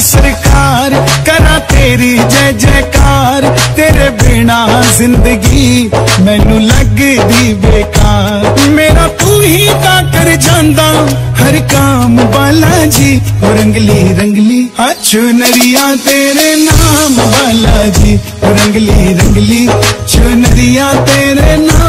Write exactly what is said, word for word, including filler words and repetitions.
सरकार, करा तेरी जय जयकार। तेरे बिना जिंदगी मैनू लगदी बेकार। मेरा तू ही ता कर जांदा हर काम बालाजी। रंगली रंगली चुनरिया तेरे नाम बालाजी। रंगली रंगली चुनरिया तेरे नाम